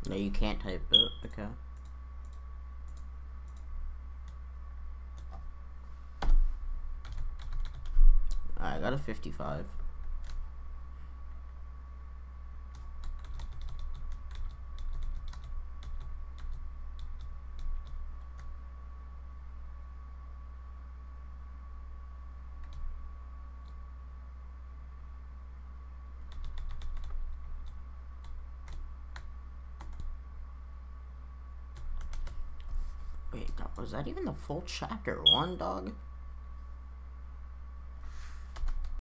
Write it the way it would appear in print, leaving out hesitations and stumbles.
No, you can't type it. Okay. Alright, I got a 55. Wait, was that even the full chapter 1, dog?